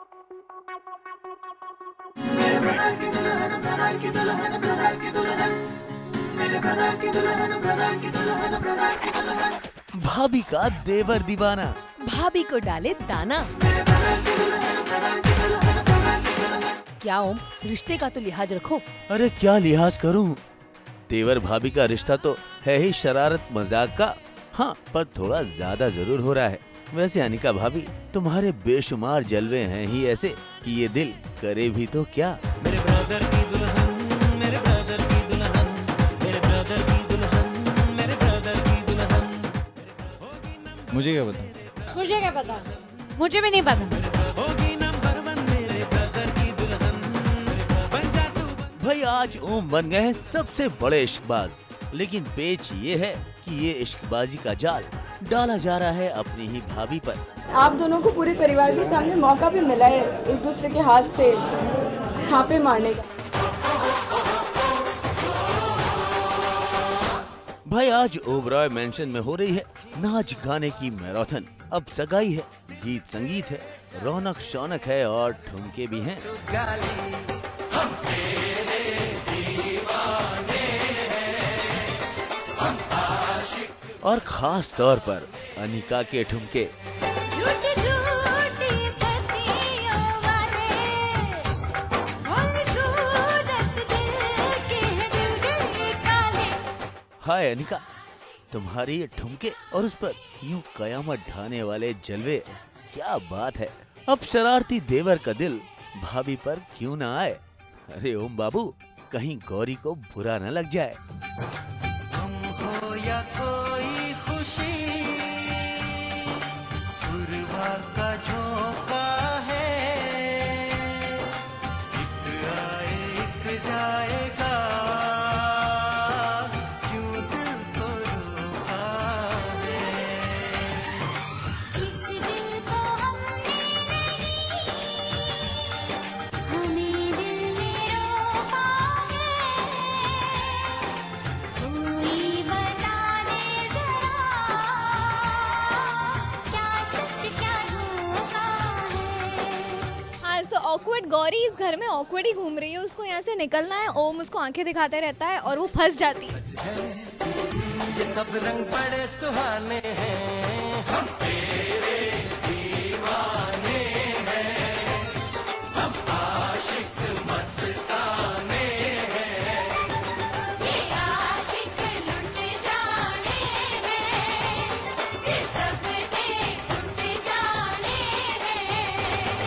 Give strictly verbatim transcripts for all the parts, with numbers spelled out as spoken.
मेरे ब्रदर की दुल्हन, ब्रदर की दुल्हन, ब्रदर की दुल्हन, मेरे ब्रदर की दुल्हन, ब्रदर की दुल्हन, ब्रदर की दुल्हन। भाभी का देवर दीवाना, भाभी को डाले दाना। मेरे ब्रदर की दुल्हन, ब्रदर की दुल्हन, ब्रदर की दुल्हन। क्या ओम, रिश्ते का तो लिहाज रखो। अरे क्या लिहाज करूं? देवर भाभी का रिश्ता तो है ही शरारत मजाक का। हाँ, पर थोड़ा ज्यादा जरूर हो रहा है। वैसे अनिका भाभी, तुम्हारे बेशुमार जलवे हैं ही ऐसे कि ये दिल करे भी तो क्या। मेरे ब्रदर की दुल्हन, मेरे ब्रदर की दुल्हन, मेरे ब्रदर की दुल्हन, मेरे ब्रदर की दुल्हन। मुझे क्या पता? मुझे क्या पता? मुझे भी नहीं पता। होगी नंबर वन मेरे ब्रदर की दुल्हन, बन जा तू। भाई आज ओम बन गए हैं सबसे बड़े इश्कबाज, लेकिन पेच ये है कि ये इश्कबाजी का जाल डाला जा रहा है अपनी ही भाभी पर। आप दोनों को पूरे परिवार के सामने मौका भी मिला है एक दूसरे के हाथ से छापे मारने का। भाई आज ओबरॉय मेंशन में हो रही है नाच गाने की मैराथन। अब सगाई है, गीत संगीत है, रौनक शौनक है और ठुमके भी हैं। और खास तौर पर अनिका के ठुमके। हाय अनिका, तुम्हारी ये ठुमके और उस पर यूं कयामत ढाने वाले जलवे, क्या बात है। अब शरारती देवर का दिल भाभी पर क्यों ना आए। अरे ओम बाबू, कहीं गौरी को बुरा न लग जाए। हमको या कोई खुशी गुरुवार का झोंका है, एक आए एक जाएगा, क्यों दिल को रोका है। इस दिल को हमने नहीं, हमें दिल ने रोका है, कोई बता दे जरा, क्या सच क्या धोखा है। हाँ, सो ऑकवर्ड गौरी इस घर में ऑकवर्ड ही घूम रही है। उसको यहाँ से निकलना है। ओम उसको आंखें दिखाते रहता है और वो फंस जाती है। ये सब रंग बड़े सुहाने हैं, हम तेरे दीवाने हैं, हम आशिक मस्ताने हैं, ये आशिक लुट जाने हैं, ये सब के टूट जाने हैं।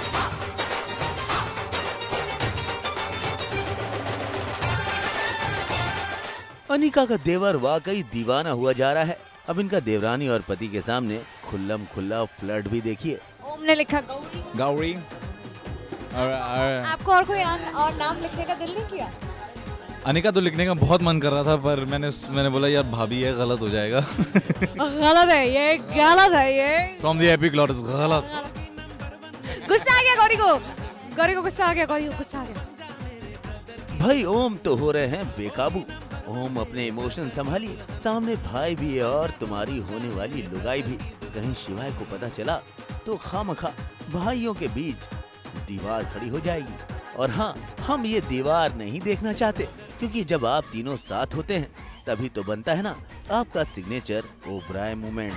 अनिका का देवर वाकई दीवाना हुआ जा रहा है। अब इनका देवरानी और पति के सामने खुल्लम खुल्ला फ्लर्ट भी देखिए। ओम ने लिखा गौरी। गौरी और, और आपको और कोई नाम और नाम लिखने का दिल नहीं किया? अनिका तो लिखने का बहुत मन कर रहा था, पर मैंने मैंने बोला यार भाभी है, गलत हो जाएगा। गलत है ये, गलत है ये। फ्रॉम द एपिक लॉर्ड्स, गलत। गुस्सा आ गया गौरी को, गौरी को गुस्सा आ गया, गौरी को गुस्सा आ गया। भाई ओम तो हो रहे हैं बेकाबू। ओम अपने इमोशन संभालिए, सामने भाई भी है और तुम्हारी होने वाली लुगाई भी। कहीं शिवाय को पता चला तो खामखा भाइयों के बीच दीवार खड़ी हो जाएगी। और हाँ, हम ये दीवार नहीं देखना चाहते, क्योंकि जब आप तीनों साथ होते हैं तभी तो बनता है ना आपका सिग्नेचर ओबराय मूवमेंट।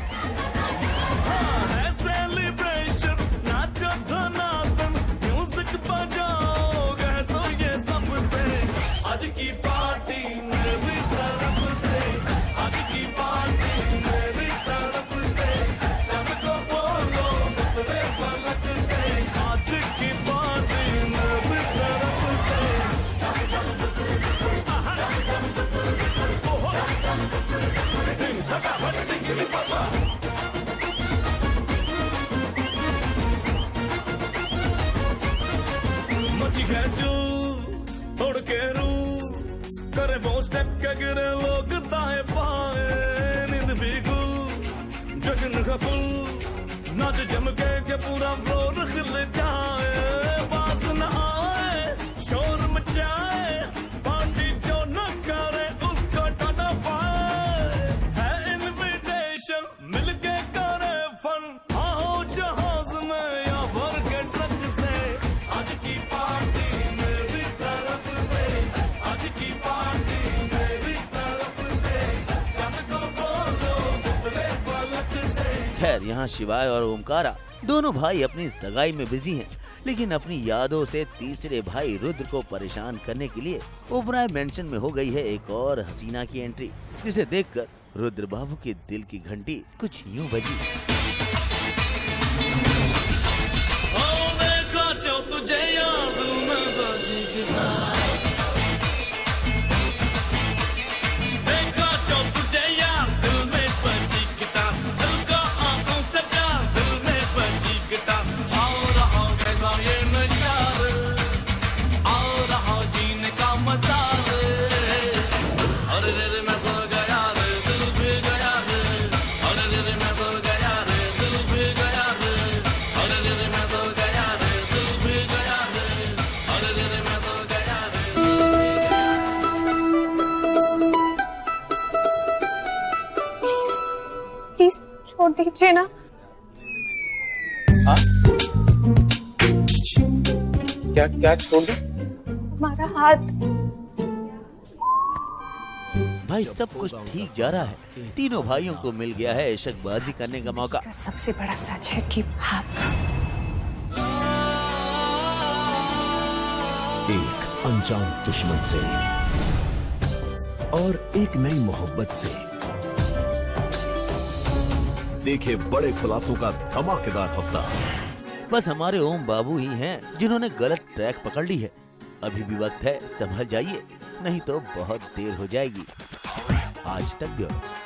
सेलिब्रेशन नाचो धनातन, म्यूजिक बजाओगे तो ये सबसे आज की पार्टी मेरी तरफ से, आज की पार्टी मेरी तरफ से, सबको बोलो तेरे पलक से, आज की पार्टी मेरी तरफ से। दिन फटाफट डिंगली पापा, मची है जो तोड़ के रू करे वो स्टेप के गिरे लोग दाएं बाएं, नींद भी गुल जश्न का फुल, नाच जम के के पूरा फ्लोर खिल जाए, बात न आए शोर मचाए, पार्टी जो न करे उसको टाटा पाए, है इनविटेशन मिलके करे फन, आओ जहाज में या भर के ट्रक खैर यहाँ शिवाय और ओमकारा दोनों भाई अपनी सगाई में बिजी हैं, लेकिन अपनी यादों से तीसरे भाई रुद्र को परेशान करने के लिए ओबराय मेंशन में हो गई है एक और हसीना की एंट्री, जिसे देखकर रुद्र बाबू के दिल की घंटी कुछ यूं बजी। देखा जो तुझे याद में बाजी गिटार, देखा जो तुझे याद दिल में बजी गिटार, दिल का आंखों से प्यार दिल में बजी गिटार, आओ रहा कैसा ये नशा रे, आओ रहा जीने का मजा रे, अरे रे रे मैं तो गया रे, दिल भी गया रे, अरे रे रे मैं तो गया रे, दिल भी गया रे, अरे रे रे मैं तो गया रे, दिल भी गया रे, अरे रे रे मैं तो गया रे। प्लीज छोड़ दीजिए ना। क्या क्या छोड़ दो? हमारा हाथ। भाई सब कुछ ठीक जा रहा है, तीनों भाइयों को मिल गया है इश्कबाजी करने का मौका। सबसे बड़ा सच है कि आप एक अनजान दुश्मन से और एक नई मोहब्बत से देखे बड़े खुलासों का धमाकेदार हफ्ता। बस हमारे ओम बाबू ही हैं जिन्होंने गलत ट्रैक पकड़ ली है। अभी भी वक्त है, संभल जाइए, नहीं तो बहुत देर हो जाएगी। आज तक ब्यूरो।